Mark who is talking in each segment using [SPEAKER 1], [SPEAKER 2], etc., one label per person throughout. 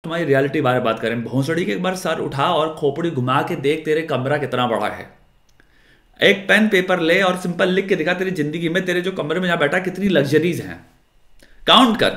[SPEAKER 1] तुम्हारी रियलिटी बारे में बात करें, भोंसड़ी के एक बार सर उठा और खोपड़ी घुमा के देख तेरे कमरा कितना बड़ा है। एक पेन पेपर ले और सिंपल लिख के दिखा तेरी जिंदगी में तेरे जो कमरे में जहां बैठा कितनी लग्जरीज हैं, काउंट कर।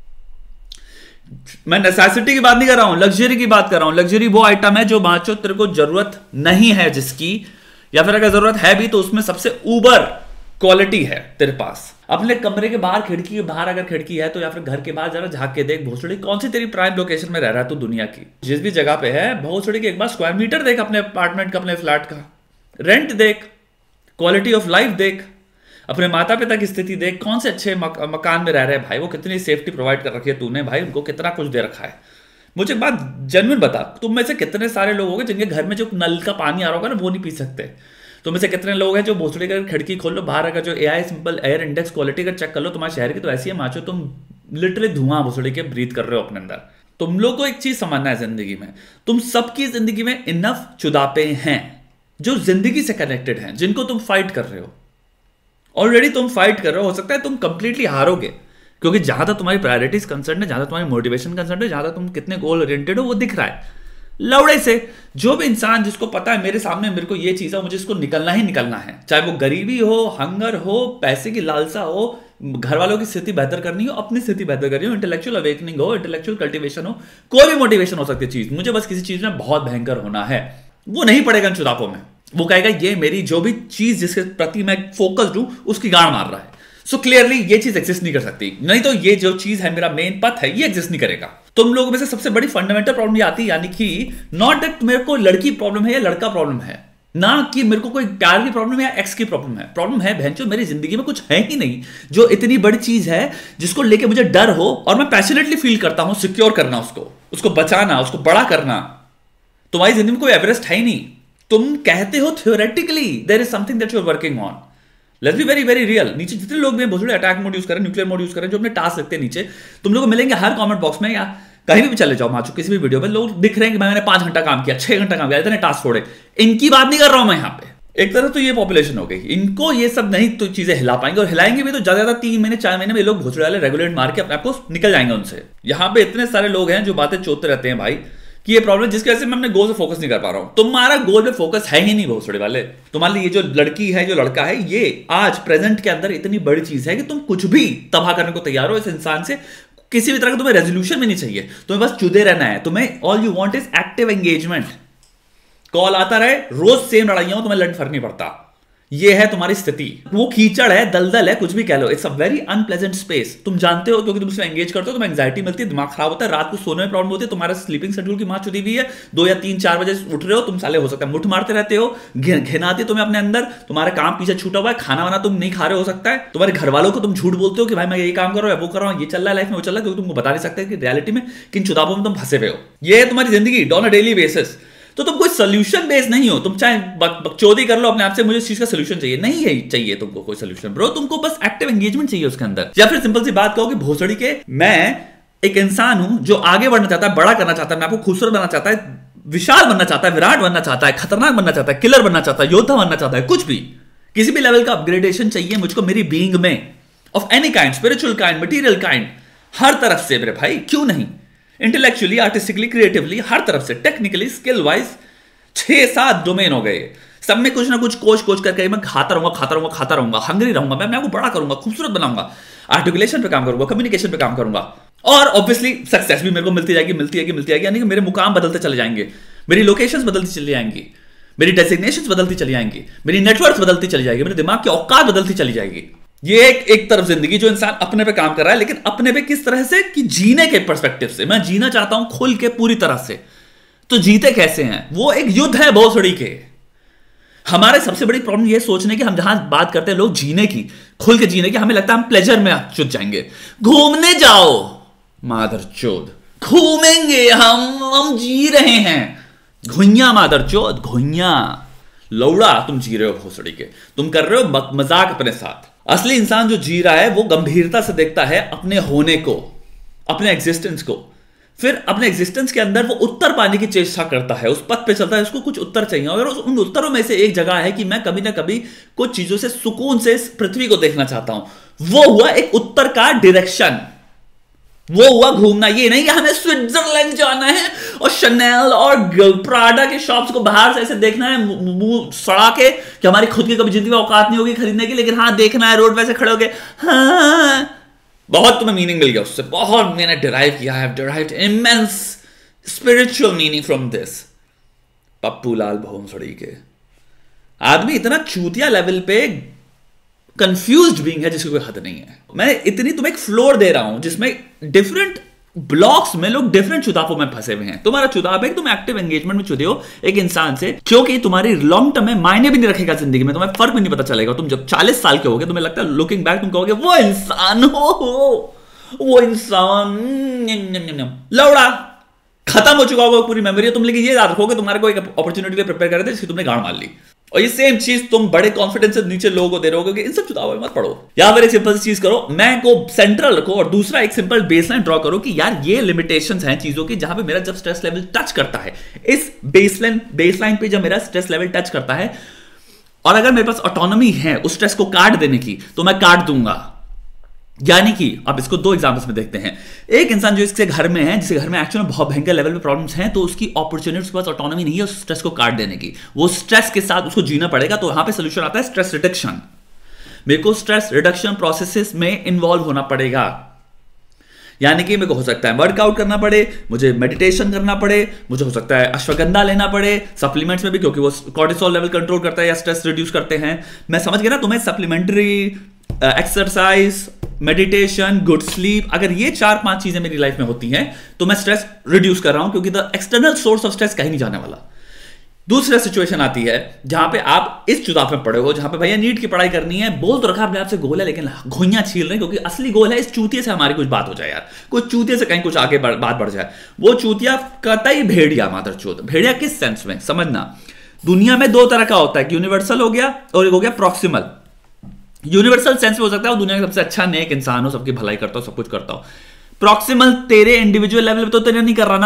[SPEAKER 1] मैं नेसेसिटी की बात नहीं कर रहा हूं, लग्जरी की बात कर रहा हूं। लग्जरी वो आइटम है जो बाँचो तेरे को जरूरत नहीं है जिसकी, या फिर अगर जरूरत है भी तो उसमें सबसे ऊपर क्वालिटी है तेरे पास। अपने कमरे के बाहर, खिड़की के बाहर अगर खिड़की है तो, या फिर घर के बाहर जरा झांक के देख भोसड़ी कौन सी तेरी प्राइम लोकेशन में रह रहा है तू दुनिया की। जिस भी जगह पे है भोसड़ी के एक बार स्क्वायर मीटर देख अपने अपार्टमेंट का, अपने फ्लैट का, रेंट देख, क्वालिटी ऑफ लाइफ देख, अपने माता पिता की स्थिति देख, कौन से अच्छे मकान में रह रहे हैं भाई, वो कितनी सेफ्टी प्रोवाइड कर रखी है तूने भाई, उनको कितना कुछ दे रखा है। मुझे एक बात जेन्युइन बता, तुम में से कितने सारे लोग होंगे जिनके घर में जो नल का पानी आ रहा होगा ना वो नहीं पी सकते। तुम में से कितने लोग हैं जो भोसड़ी का खिड़की खोल लो बाहर, अगर जो AI simple air index quality का चेक कर लो तुम्हारे शहर की, तो ऐसी है माचो तुम लिटरली धुआं भोसड़ी के ब्रीथ कर रहे हो अपने अंदर। तुम लोग को एक चीज समझना है जिंदगी में, तुम सबकी जिंदगी में इनफ चुदापे हैं जो जिंदगी से कनेक्टेड हैं, जिनको तुम फाइट कर रहे हो। ऑलरेडी तुम फाइट कर रहे हो सकता है तुम कंप्लीटली हारोगे, क्योंकि जहां तक तुम्हारी प्रायोरिटीज कंसर्न है, जहां तक तुम्हारी मोटिवेशन कंसर्न है, जहां तक तुम कितने गोल ओरिएंटेड हो वो दिख रहा है। लौड़े से जो भी इंसान जिसको पता है मेरे सामने मेरे को ये चीज है, मुझे इसको निकलना ही निकलना है, चाहे वो गरीबी हो, हंगर हो, पैसे की लालसा हो, घर वालों की स्थिति बेहतर करनी हो, अपनी स्थिति बेहतर करनी हो, इंटेलेक्चुअल अवेकनिंग हो, इंटेलेक्चुअल कल्टीवेशन हो, कोई भी मोटिवेशन हो सकती है चीज, मुझे बस किसी चीज में बहुत भयंकर होना है, वो नहीं पड़ेगा इन चुदापों में। वो कहेगा ये मेरी जो भी चीज जिसके प्रति मैं फोकस्ड हूं उसकी गाड़ मार रहा है, सो क्लियरली ये चीज एग्जिस्ट नहीं कर सकती, नहीं तो ये जो चीज है मेरा मेन पथ है ये एग्जिस्ट नहीं करेगा। तुम लोगों में से सबसे बड़ी फंडामेंटल प्रॉब्लम ये आती है, यानी कि नॉट दैट मेरे को लड़की प्रॉब्लम है या लड़का प्रॉब्लम है, ना कि मेरे को कोई प्यार की प्रॉब्लम है या एक्स की प्रॉब्लम है। प्रॉब्लम है भैंचो मेरी जिंदगी में कुछ है ही नहीं जो इतनी बड़ी चीज है जिसको लेके मुझे डर हो और मैं पैशनेटली फील करता हूं सिक्योर करना, उसको बचाना, उसको बड़ा करना। तुम्हारी जिंदगी में कोई एवरेस्ट है ही नहीं। तुम कहते हो theoretically there is something that you are working on, let's be very very real. नीचे जितने लोग भी भोसड़ी अटैक मोड यूज करें, न्यूक्लियर मोड यूज करें, जो अपने टास्क रखते हैं नीचे, तुम लोग को मिलेंगे हर कमेंट बॉक्स में या कहीं भी चले जाओ माचो किसी भी वीडियो में, लोग दिख रहे हैं कि मैंने 5 घंटा काम किया, 6 घंटा काम किया, इतने टास्क छोड़े। इनकी बात नहीं कर रहा हूं मैं यहां पे। एक तरह तो ये पॉपुलेशन हो गई, इनको ये सब नहीं तो चीजें हिला पाएंगे, और हिलाएंगे भी तो ज्यादा 3 महीने 4 महीने में लोग भोसड़ी वाले रेगुलेट मार के अपने आप को निकल जाएंगे उनसे। यहां पे इतने सारे लोग हैं जो बातें चोते रहते हैं भाई कि ये प्रॉब्लम जिसकी वजह से मैं अपने गोल से फोकस नहीं कर पा रहा हूं। तुम्हारा गोल पे फोकस है ही नहीं भोसड़ी वाले। तुम्हारे लिए ये जो लड़की है, जो लड़का है, ये आज प्रेजेंट के अंदर इतनी बड़ी चीज है कि तुम कुछ भी तबाह करने को तैयार हो इस इंसान से। किसी भी तरह का तुम्हें रेजोल्यूशन भी नहीं चाहिए, तुम्हें बस चुदे रहना है। तुम्हें all you want is active engagement. Call आता रहे, रोज सेम लड़ाइयां हो, तुम्हें लड़ फर्क नहीं पड़ता। ये है तुम्हारी स्थिति। वो कीचड़ है, दलदल है, कुछ भी कह लो, it's a very unpleasant space. तुम जानते हो क्योंकि तुम उसमें एंगेज करते हो, तुम्हें एंग्जाइटी मिलती है, दिमाग खराब होता है, रात को सोने में प्रॉब्लम होती है, तुम्हारा स्लीपिंग शेड्यूल की मां चुदी हुई है, 2 या 3 4 बजे उठ रहे हो तुम, साले हो सकता है मुठ मारते रहते हो, घिनाती तुम्हें अपने अंदर, तुम्हारा काम पीछे छूटा हुआ है, खाना वाना तुम नहीं खा रहे हो सकता है, तुम्हारे घर वालों को तुम झूठ बोलते हो कि भाई मैं ये काम कर रहा हूं, वो कर रहा हूं, ये चल रहा है लाइफ में, वो चल रहा है, क्योंकि तुमको बता नहीं सकते कि रियलिटी में किन चुदापों में तुम फंसे हुए हो। ये है तुम्हारी जिंदगी ऑन अ डेली बेसिस। तो तुम कोई सोल्यूशन बेस नहीं हो, तुम चाहे बकचोदी कर लो अपने आप से, मुझे इस चीज का सोल्यूशन चाहिए, नहीं है चाहिए तुमको कोई सोल्यूशन ब्रो, तुमको बस एक्टिव एंगेजमेंट चाहिए उसके अंदर। या फिर सिंपल सी बात कहो कि भोसड़ी के मैं एक इंसान हूं जो आगे बढ़ना चाहता है, बड़ा करना चाहता है, मैं आपको खूबसूरत बनना चाहता है, विशाल बनना चाहता है, विराट बनना चाहता है, खतरनाक बनना चाहता है, किलर बनना चाहता है, योद्धा बनना चाहता है, कुछ भी किसी भी लेवल का अपग्रेडेशन चाहिए मुझको मेरी बीइंग में, of any kind, spiritual kind, material kind, हर तरफ से मेरे भाई, क्यों नहीं, इंटेलेक्चुअली, आर्टिस्टिकली, क्रिएटिवली, हर तरफ से, टेक्निकली, स्किल वाइज 6-7 डोमेन हो गए, सब में कुछ ना कुछ कोच करके मैं खाता रहूंगा, हंगरी रहूंगा, मैं आपको बड़ा करूंगा, खूबसूरत बनाऊंगा, आर्टिकुलेशन पे काम करूंगा, कम्युनिकेशन पे काम करूंगा, और ऑब्वियसली सक्सेस भी मेरे को मिलती जाएगी, यानी कि मेरे मुकाम बदलते चले जाएंगे, मेरी लोकेशंस बदलती चली जाएंगी, मेरी डेजिग्नेशंस बदलती चली जाएंगी, मेरी नेटवर्क बदलती चली जाएगी, मेरे दिमाग की औकात बदलती चली जाएगी। ये एक तरफ जिंदगी जो इंसान अपने पे काम कर रहा है, लेकिन अपने पे किस तरह से कि जीने के पर्सपेक्टिव से, मैं जीना चाहता हूं खुल के पूरी तरह से, तो जीते कैसे हैं, वो एक युद्ध है भोसड़ी के। हमारे सबसे बड़ी प्रॉब्लम ये सोचने की, हम जहां बात करते हैं लोग जीने की, खुल के जीने की, हमें लगता है हम प्लेजर में चुत जाएंगे। घूमने जाओ मादरचोद, घूमेंगे हम जी रहे हैं, घुइया मादरचोद, घुइया लौड़ा, तुम जी रहे हो भोसड़ी के, तुम कर रहे हो मजाक अपने साथ। असली इंसान जो जी रहा है वो गंभीरता से देखता है अपने होने को, अपने एग्जिस्टेंस को, फिर अपने एग्जिस्टेंस के अंदर वो उत्तर पाने की चेष्टा करता है, उस पथ पे चलता है, उसको कुछ उत्तर चाहिए, और उन उत्तरों में से एक जगह है कि मैं कभी ना कभी कुछ चीजों से सुकून से इस पृथ्वी को देखना चाहता हूं। वो हुआ एक उत्तर का डायरेक्शन, वो हुआ घूमना। ये नहीं कि हमें स्विट्जरलैंड जाना है और शनेल और प्राडा के शॉप्स को बाहर से ऐसे देखना है मुंह सड़ा के कि हमारी खुद की कभी जिंदगी में औकात नहीं होगी खरीदने की, लेकिन हाँ देखना है रोड पे ऐसे खड़े होके। हाँ बहुत तुम्हें मीनिंग मिल गया उससे, बहुत मैंने डिराइव किया, I have derived immense spiritual meaning from this. Pappu Lal भोसड़ी के आदमी इतना चूतिया लेवल पे कंफ्यूज्ड बीइंग है जिसकी कोई हद नहीं है। मैं इतनी तुम्हें एक फ्लोर दे रहा हूं जिसमें डिफरेंट ब्लॉक्स में लोग डिफरेंट चुदापों में फंसे हुए हैं। तुम्हारा चुदाप है कि तुम एक्टिव एंगेजमेंट में चुदे हो एक इंसान से, क्योंकि तुम्हारी लॉन्ग टर्म में मायने भी नहीं रखेगा जिंदगी में, तुम्हें फर्क भी नहीं पता चलेगा। तुम जब 40 साल के होगे तुम्हें लगता है, लुकिंग बैक तुम कहोगे वो इंसान हो, वो इंसान लौड़ा खत्म हो चुका होगा पूरी मेमोरी। तुम लेकिन ये याद रखोगे तुम्हारे को एक अपॉर्चुनिटी के प्रिपेयर कर रहे थे जिसकी तुमने गाड़ मार ली, और ये सेम चीज तुम बड़े कॉन्फिडेंस से नीचे लोगों को दे रहे हो कि इन सब चुनाव में मत पढ़ो। यहां पर एक सिंपल सी चीज करो, मैं को सेंट्रल रखो, और दूसरा एक सिंपल बेसलाइन ड्रॉ करो कि यार ये लिमिटेशंस हैं चीजों की जहां पे मेरा जब स्ट्रेस लेवल टच करता है, इस बेसलाइन पे जब मेरा स्ट्रेस लेवल टच करता है, और अगर मेरे पास ऑटोनॉमी है उस स्ट्रेस को काट देने की, तो मैं काट दूंगा। यानी कि अब इसको दो एग्जांपल्स में देखते हैं। एक इंसान जो इसके घर में है, जिसके घर में एक्चुअली बहुत भयंकर लेवल पे प्रॉब्लम्स हैं, तो उसकी अपॉर्चुनिटी, उसके पास ऑटोनॉमी नहीं है उस स्ट्रेस को काट देने की, वो स्ट्रेस के साथ उसको जीना पड़ेगा। तो यहां पे सोल्यूशन आता है स्ट्रेस रिडक्शन। मेरे को स्ट्रेस रिडक्शन प्रोसेसेस में इन्वॉल्व होना पड़ेगा। यानी कि मेरे को हो सकता है वर्कआउट करना पड़े, मुझे मेडिटेशन करना पड़े, मुझे हो सकता है अश्वगंधा लेना पड़े सप्लीमेंट्स में भी, क्योंकि वो कॉर्टिसोल लेवल कंट्रोल करता है या स्ट्रेस रिड्यूस करते हैं। मैं समझ गया ना, तुम्हें supplementary exercise, meditation, good sleep, अगर ये 4-5 चीजें मेरी लाइफ में होती हैं तो मैं स्ट्रेस रिड्यूस कर रहा हूं, क्योंकि the external source of stress कहीं नहीं जाने वाला। दूसरा सिचुएशन आती है जहां पे आप इस चुदाव में पड़े हो, जहां पे भैया नीट की पढ़ाई करनी है, बोल तो रखा अपने आपसे गोल है, लेकिन घुइयां छील रहे हैं, क्योंकि असली गोल है इस चूतिये से हमारी कुछ बात हो जाए यार, कुछ चूतिये से कहीं कुछ आगे बात बढ़ जाए। वो चूतिया कतई भेड़िया, मादरचोद भेड़िया किस सेंस में समझना, दुनिया में दो तरह का होता है, यूनिवर्सल हो गया और एक हो गया प्रॉक्सिमल। यूनिवर्सल सेंस में हो सकता है वो दुनिया का सबसे अच्छा नेक इंसान हो, सबकी भलाई करता हो, सब कुछ करता हो। प्रॉक्सिमल तेरे इंडिविजुअल लेवल पे तो तेरे नहीं कर रहा ना,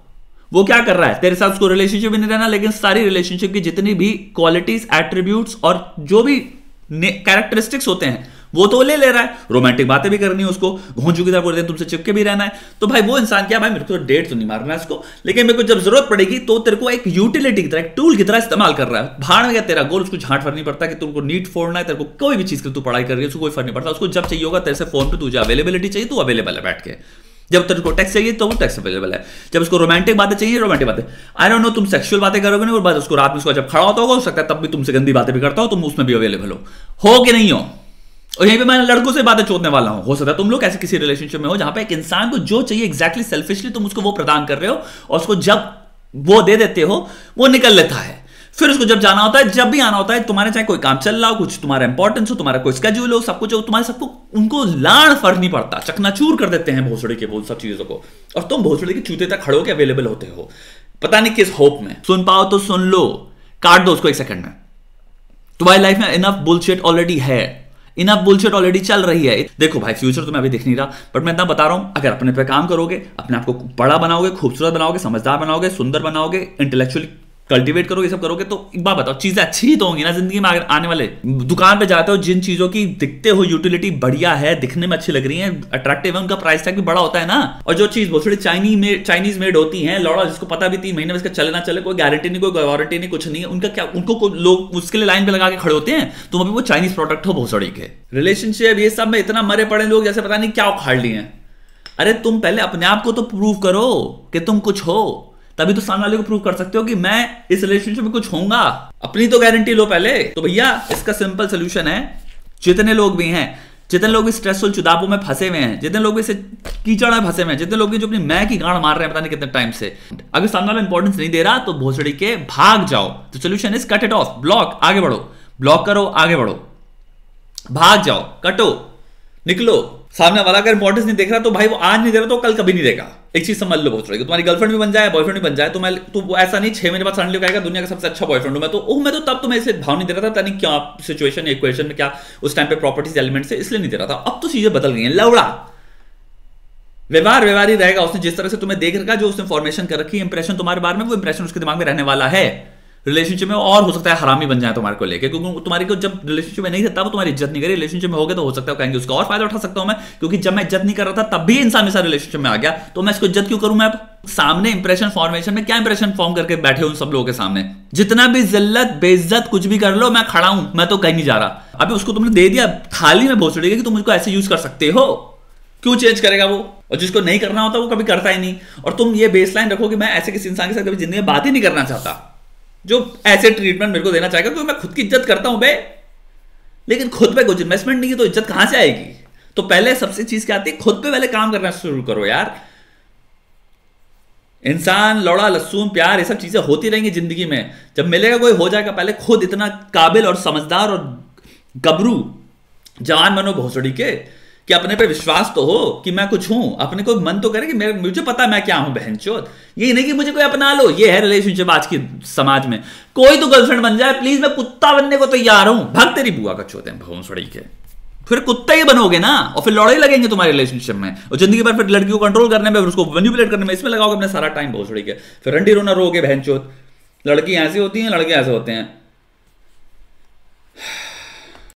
[SPEAKER 1] वो क्या कर रहा है, तेरे साथ उसको रिलेशनशिप भी नहीं रहना, लेकिन सारी रिलेशनशिप की जितनी भी क्वालिटीज, एट्रीब्यूट्स और जो भी कैरेक्टरिस्टिक्स होते हैं वो तो ले रहा है। रोमांटिक बातें भी करनी है उसको, घोंचू की तरह बोलते हैं तुमसे चिपके भी रहना है। तो भाई वो इंसान क्या, भाई मेरे को तो डेट तो नहीं मारना है इसको, लेकिन मेरे को जब जरूरत पड़ेगी तो तेरे को एक यूटिलिटी की तरह, एक टूल की तरह इस्तेमाल कर रहा है। भाड़ में क्या तेरा गोल, उसको झांट फर्क नहीं पड़ता कि तुमको नीट फोड़ना है, तेरे को कोई भी चीज की तू पढ़ाई कर रही है उसको कोई फर्क नहीं पड़ता। उसको जब चाहिए होगा तेरे से फोन पे तुझे अवेलेबिलिटी चाहिए, तू अवेलेबल है बैठ के। जब तेरे को टेक्स्ट चाहिए तो वो टेक्स्ट अवेलेबल है, जब उसको रोमांटिक बातें चाहिए रोमांटिक बातें। आई डोंट नो तुम सेक्सुअल बातें करोगे नहीं, और बाद उसको रात में उसको जब खड़ा होता होगा हो सकता है तब भी तुमसे गंदी बातें भी करता हो, तुम उसमें भी अवेलेबल हो कि नहीं हो। और यहीं पे मैं लड़कों से बातें चोदने वाला हूं, हो सकता है तुम लोग ऐसे किसी रिलेशनशिप में हो जहां पे एक इंसान को जो चाहिए एग्जैक्टली सेल्फिशली तुम उसको वो प्रदान कर रहे हो, और उसको जब वो दे देते हो वो निकल लेता है। फिर उसको जब जाना होता है, जब भी आना होता है, तुम्हारे चाहे कोई काम चल रहा हो, कुछ तुम्हारा इंपॉर्टेंस हो, तुम्हारा कोई स्केड्यूल हो, सब कुछ हो, तुम्हारे सबको उनको लाड़ फर्क नहीं पड़ता, चकनाचूर कर देते हैं भोसड़ी के वो सब चीजों को, और तुम भोसड़ी के चूते तक खड़े होकर अवेलेबल होते हो, पता नहीं किस होप में। सुन पाओ तो सुन लो, काट दो उसको एक सेकंड में। तुम्हारी लाइफ में इनफ बुलशिट ऑलरेडी है, इनफ बुलशिट ऑलरेडी चल रही है। देखो भाई फ्यूचर तो मैं अभी दिख नहीं रहा, बट मैं इतना बता रहा हूं, अगर अपने पे काम करोगे, अपने आप को बड़ा बनाओगे, खूबसूरत बनाओगे, समझदार बनाओगे, सुंदर बनाओगे, इंटेलेक्चुअली कल्टीवेट करोगे, ये सब करोगे, तो एक बात बताओ, चीजें अच्छी तो होंगी ना जिंदगी में। आने वाले दुकान पे जाते हो, जिन चीजों की दिखते हो यूटिलिटी बढ़िया है, दिखने में अच्छी लग रही है, अट्रैक्टिव है, उनका प्राइस टैग भी बड़ा होता है ना। और जो चीज बहुत थोड़ी चाइनीज मेड होती है, लौड़ा जिसको पता भी 3 महीने में इसका चले ना चले, कोई गारंटी नहीं, कोई वारंटी नहीं, कुछ नहीं है, उनका क्या, उनको लोग उसके लिए लाइन पे लगा के खड़े होते हैं। तुम अभी वो चाइनीज प्रोडक्ट हो भोसड़ी के। रिलेशनशिप ये सब में इतना मरे पड़े लोग जैसे पता नहीं क्या उखाड़ लिए हैं। अरे तुम पहले अपने आप को तो प्रूव करो कि तुम कुछ हो, तभी तो सामने वाले को प्रूव कर सकते हो कि मैं इस रिलेशनशिप में कुछ होऊंगा। अपनी तो गारंटी लो पहले। तो भैया इसका सिंपल सोल्यूशन है, जितने लोग भी हैं, जितने लोग भी स्ट्रेसफुल चुदापों में फंसे हुए हैं, जितने लोग भी इसे कीचड़ में फंसे हुए हैं, जितने लोग भी जो अपनी मैं की गांड मार रहे हैं पता नहीं कितने टाइम से, अगर सामने वाला इंपॉर्टेंस नहीं दे रहा तो भोसड़ी के भाग जाओ। तो solution is cut it off, block, आगे बढ़ो, ब्लॉक करो, आगे बढ़ो, भाग जाओ, कटो, निकलो। सामने वाला अगर इंपॉर्टेंस नहीं देख रहा तो भाई वो आज नहीं दे रहा तो कल कभी नहीं देगा। एक चीज समझ लो भोसड़ी, तुम्हारी गर्लफ्रेंड भी बन जाए, बॉयफ्रेंड भी बन जाए, तो ऐसा नहीं 6 महीने बाद सडनली कहेगा दुनिया का सबसे अच्छा बॉयफ्रेंड हूं मैं तो तब तुम्हें इसे भाव नहीं दे रहा था, पता नहीं क्या सिचुएशन इक्वेशन में क्या उस टाइम पे प्रॉपर्टीज एलिमेंट से इसलिए नहीं दे रहा था। अब तो चीजें बदल गई हैं, लवड़ा व्यवहार ही रहेगा। उसने जिस तरह से तुम्हें देख रखा, जो उसने फॉर्मेशन कर रखी इंप्रेशन तुम्हारे बारे में, वो इंप्रेशन उसके दिमाग में रहने वाला है। रिलेशनशिप में, और हो सकता है हरामी बन जाए तुम्हारे को लेके, क्योंकि तुम्हारी को जब रिलेशनशिप में नहीं था वो तुम्हारी इज्जत नहीं करी, रिलेशनशिप में हो गए तो हो सकता है कहेंगे उसका और फायदा उठा सकता हूं मैं, क्योंकि जब मैं इज्जत नहीं कर रहा था तब भी इंसान मेरे साथ रिलेशनशिप में आ गया, तो मैं इसको इज्जत क्यों करूं मैं अब। सामने इंप्रेशन फॉर्मेशन में क्या इंप्रेशन फॉर्म करके बैठे हो सब लोगों के सामने, जितना भी जिल्लत बेइज्जत कुछ भी कर लो, मैं खड़ा हूं, मैं तो कहीं नहीं जा रहा। अभी उसको तुमने दे दिया थाली में भोसड़ी कि तुम मुझको ऐसे यूज कर सकते हो, क्यों चेंज करेगा वो, और जिसको नहीं करना होता वो कभी करता ही नहीं। और तुम ये बेसलाइन रखो कि मैं ऐसे किसी इंसान के साथ कभी जिंदगी में बात ही नहीं करना चाहता जो ऐसे ट्रीटमेंट मेरे को देना चाहेगा, क्योंकि मैं खुद की इज्जत करता हूं बे, लेकिन खुद पे कुछ इन्वेस्टमेंट नहीं है तो इज्जत कहां से आएगी। तो पहले सबसे चीज क्या आती है, खुद पे पहले काम करना शुरू करो यार। इंसान, लौड़ा, लहसुन, प्यार, ये सब चीजें होती रहेंगी जिंदगी में, जब मिलेगा कोई हो जाएगा। पहले खुद इतना काबिल और समझदार और गबरू जवान बनो भोसड़ी के कि अपने पे विश्वास तो हो कि मैं कुछ हूं, अपने को मन तो करे कि मुझे पता मैं क्या हूं बहनचोद, ये नहीं कि मुझे कोई अपना लो। ये है रिलेशनशिप आज की समाज में, कोई तो गर्लफ्रेंड बन जाए प्लीज, मैं कुत्ता बनने को तैयार हूं, भाग तेरी बुआ का चोते हैं भोसड़ी के, फिर कुत्ता ही बनोगे ना, और फिर लड़ाई लगेंगे तुम्हारे रिलेशनशिप में, और जिंदगी भर फिर लड़की को कंट्रोल करने में, उसको मैनिपुलेट करने में, इसमें लगाओगे अपना सारा टाइम भोसड़ी के, फिर रंडी रोना रोगे बहनचोद। लड़की ऐसी होती है, लड़के ऐसे होते हैं,